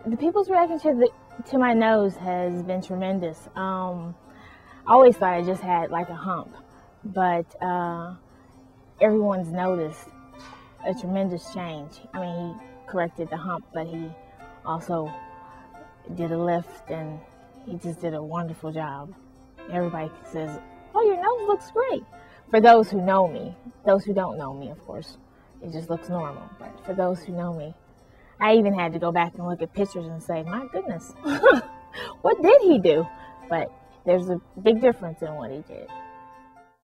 The people's reaction to my nose has been tremendous. I always thought I just had like a hump, but everyone's noticed a tremendous change. I mean, he corrected the hump, but he also did a lift, and he just did a wonderful job. Everybody says, "Oh, your nose looks great." For those who know me. Those who don't know me, of course, it just looks normal. But for those who know me, I even had to go back and look at pictures and say, my goodness, what did he do? But there's a big difference in what he did.